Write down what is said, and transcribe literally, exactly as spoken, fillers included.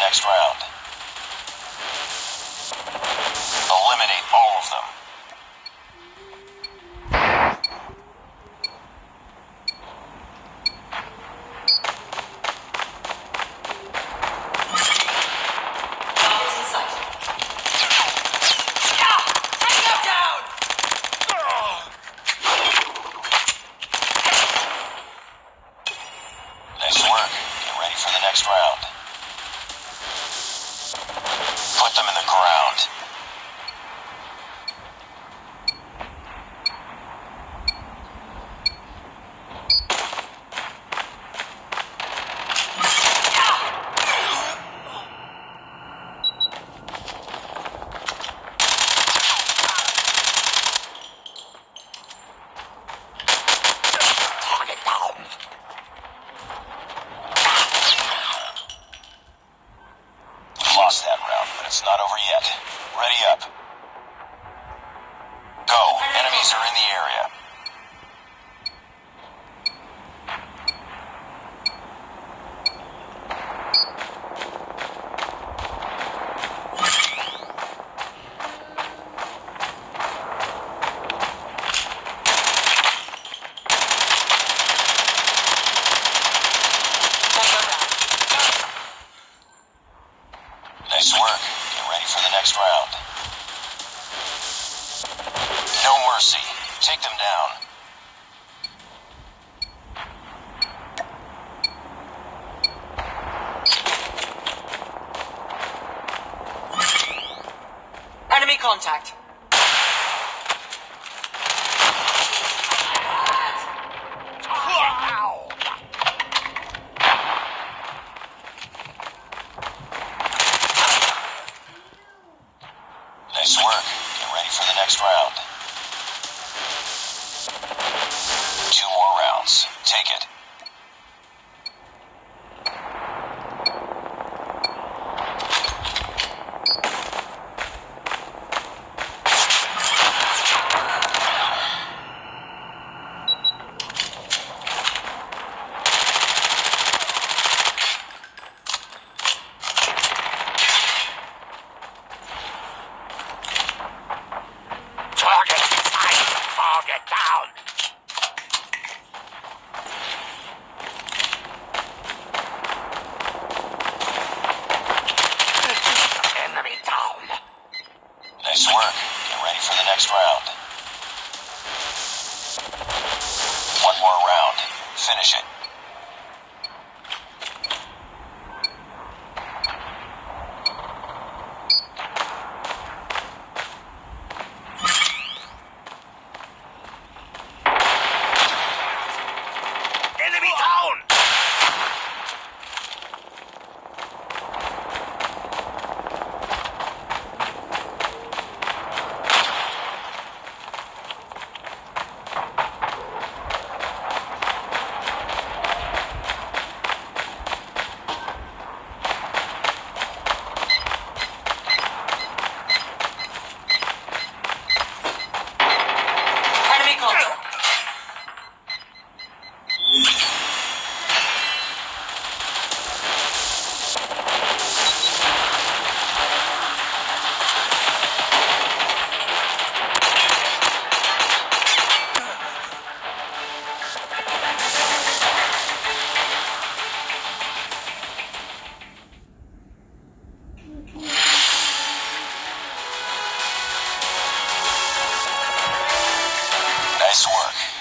next round. Eliminate all of them. Nice work. Get ready for the next round. Put them in the ground. Lost that round, but it's not over yet. Ready up. Go. Enemies are in the area. Nice work. Get ready for the next round. No mercy. Take them down. Enemy contact. Nice work. Get ready for the next round. Two more rounds. Take it. Target sight. Target down. Enemy down. Nice work. Get ready for the next round. One more round. Finish it. Enemy down. Enemy contact. Nice work.